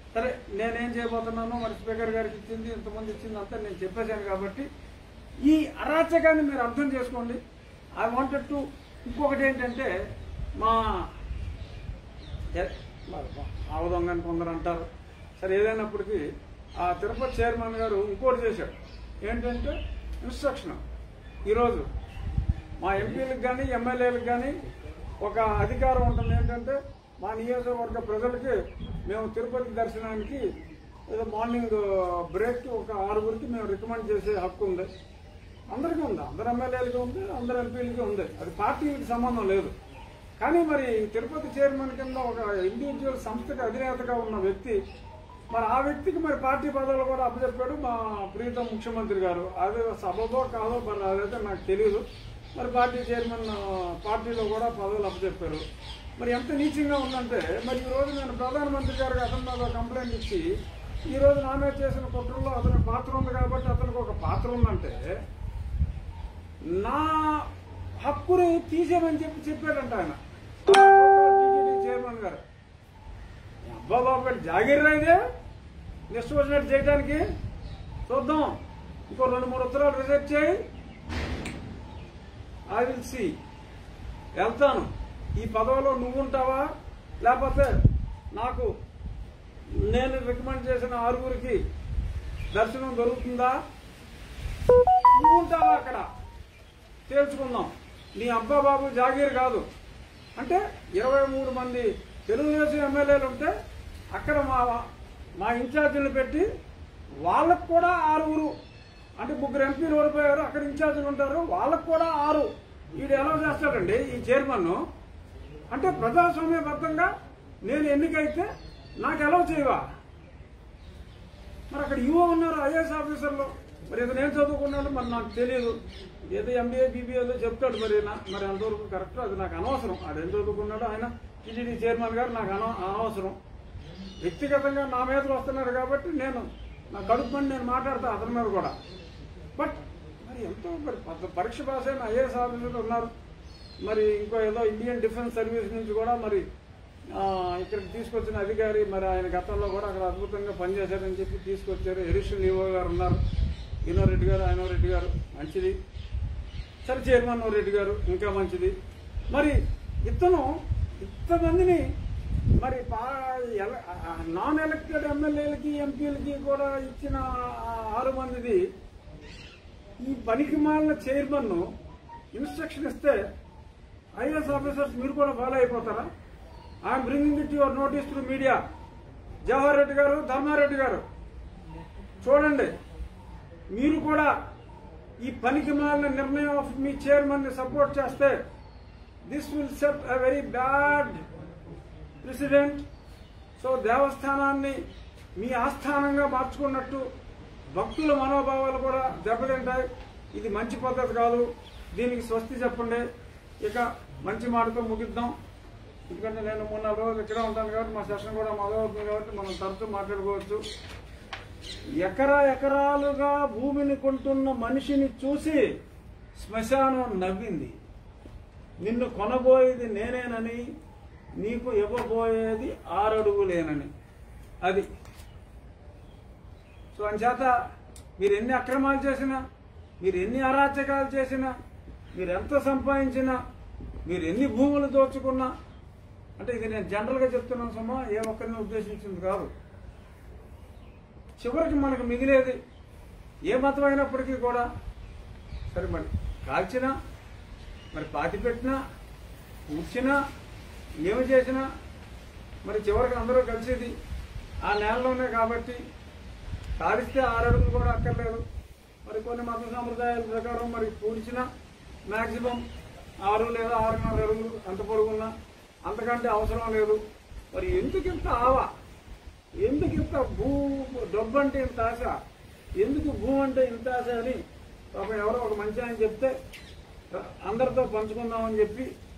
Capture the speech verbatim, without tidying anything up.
సరే నేనేం చేయబోతున్నానో మరి స్పీకర్ గారికి ఇచ్చింది ఇంతమంది ఇచ్చింది అంతా నేను చెప్పేశాను కాబట్టి ఈ అరాచకాన్ని మీరు అర్థం చేసుకోండి. ఐ వాంటెడ్ టు ఇంకొకటి ఏంటంటే మా ఆవదొంగని కొందరు అంటారు. సరే ఏదైనప్పటికీ ఆ తిరుపతి చైర్మన్ గారు ఇంకోటి చేశాడు ఏంటంటే ఇన్స్ట్రక్షన్. ఈరోజు మా ఎంపీలకు కానీ ఎమ్మెల్యేలకు కానీ ఒక అధికారం ఉంటుంది ఏంటంటే మా నియోజకవర్గ ప్రజలకి మేము తిరుపతి దర్శనానికి ఏదో మార్నింగ్ బ్రేక్ ఒక ఆరుగురికి మేము రికమెండ్ చేసే హక్కు ఉంది. అందరికీ ఉంది, అందరు ఎమ్మెల్యేలకి ఉంది, అందరు ఎంపీలకి ఉంది. అది పార్టీలకు సంబంధం లేదు. కానీ మరి తిరుపతి చైర్మన్ కింద ఒక ఇండివిజువల్ సంస్థకి అధినేతగా ఉన్న వ్యక్తి మరి ఆ వ్యక్తికి మరి పార్టీ పదవులు కూడా అప్పచెప్పాడు మా ప్రీతం ముఖ్యమంత్రి గారు. అది సభలో కాదో మరి అదైతే నాకు తెలియదు. మరి పార్టీ చైర్మన్ పార్టీలో కూడా పదవులు అప్పచెప్పారు. మరి ఎంత నీచంగా ఉందంటే మరి ఈ రోజు నేను ప్రధానమంత్రి గారికి అతని మీద కంప్లైంట్ ఇచ్చి ఈ రోజు నా మీద చేసిన కుట్రలో అతనికి పాత్ర ఉంది కాబట్టి అతనికి ఒక పాత్ర ఉందంటే నా హక్కుని తీసేమని చెప్పి చెప్పాడంట ఆయన టీటీడీ చైర్మన్ గారు. అబ్బా బాబు జాగిర్రా ఇదే నెక్స్ట్ వచ్చినట్టు చేయడానికి చూద్దాం. ఇంకో రెండు మూడు ఉత్తరాలు రిజెక్ట్ చేయి, ఐ విల్ సీ. వెళ్తాను. ఈ పదవిలో నువ్వుంటావా లేకపోతే నాకు నేను రికమెండ్ చేసిన ఆరుగురికి దర్శనం దొరుకుతుందా? నువ్వుంటావా అక్కడ తేల్చుకుందాం. నీ అబ్బా బాబు జాగీర్ కాదు అంటే ఇరవై మూడు మంది తెలుగుదేశం ఎమ్మెల్యేలు ఉంటే అక్కడ మా మా ఇన్ఛార్జీలు పెట్టి వాళ్ళకు కూడా ఆరుగురు అంటే ముగ్గురు ఎంపీలు ఓడిపోయారు, అక్కడ ఇన్ఛార్జీలు ఉంటారు, వాళ్ళకు కూడా ఆరు. వీడు ఎలా చేస్తాడండి ఈ చైర్మన్? అంటే ప్రజాస్వామ్యబద్ధంగా నేను ఎన్నికైతే నాకు ఎలా చేయవా? మరి అక్కడ యువ ఉన్నారు ఐఏఎస్ ఆఫీసర్లు. మరి ఇది నేను చదువుకున్నాను మరి నాకు తెలియదు. ఏదో ఎంబీఏ బీబీఏ ఏదో చెప్తాడు. మరి మరి అంతవరకు కరెక్ట్, అది నాకు అనవసరం. ఆడు ఏం చదువుకున్నాడు ఆయన టీటీడీ చైర్మన్ గారు నాకు అనవసరం. వ్యక్తిగతంగా నా మీదకి వస్తున్నారు కాబట్టి నేను నా కడుపు పని నేను మాట్లాడతా అతని మీద కూడా. బట్ మరి ఎంతో మరి పరీక్ష పాస్ అయిన ఐఏఎస్ ఆఫీసర్లు ఉన్నారు. మరి ఇంకో ఏదో ఇండియన్ డిఫెన్స్ సర్వీస్ నుంచి కూడా మరి ఇక్కడికి తీసుకొచ్చిన అధికారి మరి ఆయన గతంలో కూడా అక్కడ అద్భుతంగా పనిచేశారని చెప్పి తీసుకొచ్చారు. ఎడిషనల్ ఈవో గారు ఉన్నారు, ఈనో రెడ్డి గారు, ఆయనో రెడ్డి గారు, మంచిది. సరే చైర్మన్ రెడ్డి గారు ఇంకా మంచిది. మరి ఇతను ఇంతమందిని మరి నాన్ ఎలక్టెడ్ ఎమ్మెల్యేలకి ఎంపీలకి కూడా ఇచ్చిన ఆరు మందిది ఈ పనికి మాలిన చైర్మన్ ఇన్స్ట్రక్షన్ ఇస్తే ఐఏఎస్ ఆఫీసర్స్ మీరు కూడా ఫాలో అయిపోతారా? I'm bringing it your notice to media. Jawahar Reddy garu, Dharma Reddy గారు చూడండి, మీరు కూడా ఈ పనికి మాలిన నిర్ణయం ఆఫ్ మీ చైర్మన్ ని సపోర్ట్ చేస్తే this will set a very bad president. So దేవస్థానాన్ని మీ ఆస్థానంగా మార్చుకున్నట్టు భక్తుల మనోభావాలు కూడా దెబ్బతింటాయి. ఇది మంచి పద్ధతి కాదు. దీనికి స్వస్తి చెప్పండి. ఇక మంచి మాటతో ముగిద్దాం. ఎందుకంటే నేను మూడు నాలుగు రోజులు ఇక్కడే ఉంటాను కాబట్టి మా సెషన్ కూడా మొదలవుతుంది కాబట్టి మనం తరచూ మాట్లాడుకోవచ్చు. ఎకరా ఎకరాలుగా భూమిని కొంటున్న మనిషిని చూసి శ్మశానం నవ్వింది. నిన్ను కొనబోయేది నేనేనని, నీకు ఇవ్వబోయేది ఆరడుగులేనని. అది సో అంచేత మీరు ఎన్ని అక్రమాలు చేసినా, మీరు ఎన్ని అరాచకాలు చేసినా, మీరు ఎంత సంపాదించినా, మీరు ఎన్ని భూములు దోచుకున్నా, అంటే ఇది నేను జనరల్గా చెప్తున్నాను సుమా, ఏ ఒక్కరిని ఉద్దేశించింది కాదు. చివరికి మనకు మిగిలేది ఏ మతం అయినప్పటికీ కూడా సరే మరి కాల్చినా, మరి పాతి పెట్టినా, కూర్చినా, ఏమి చేసినా మరి చివరికి అందరూ కలిసేది ఆ నేలలోనే కాబట్టి కాలిస్తే ఆరడుగులు కూడా అక్కర్లేదు. మరి కొన్ని మత సాంప్రదాయాల ప్రకారం మరి కూర్చినా మ్యాక్సిమం ఆరు లేదా ఆరున్నర అడుగులు ఎంత పొడుగున్నా, అంతకంటే అవసరం లేదు. మరి ఎందుకు ఇంత ఆవా, ఎందుకు ఇంత భూ డబ్బు అంటే ఇంత ఆశ, ఎందుకు భూ అంటే ఇంత ఆశ అని పాపం ఎవరో ఒక మంచి ఆయన చెప్తే అందరితో పంచుకుందామని చెప్పి